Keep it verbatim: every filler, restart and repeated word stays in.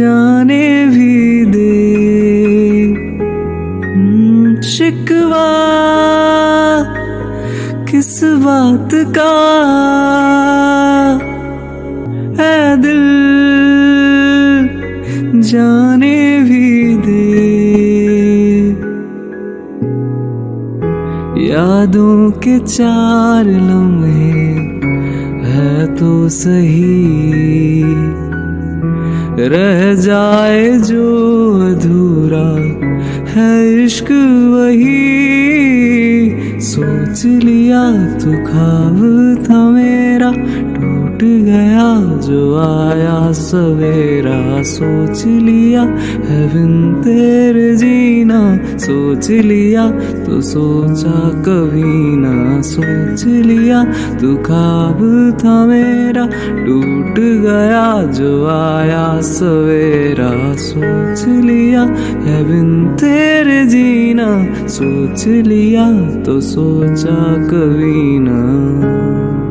जाने भी दे शिकवा किस बात का है दिल जाने भी दे। यादों के चार लम्हे है तो सही, रह जाए जो अधूरा है इश्क वही। सोच लिया तो ख्वाब था मेरा टूट गया जो आया सवेरा। सोच लिया है बिन तेरे जीना, सोच लिया तो सोचा कभी ना। सोच लिया तो ख्वाब था मेरा टूट गया जो आया सवेरा। सोच लिया है बिन तेरे जीना, सोच लिया तो सोचा कभी ना।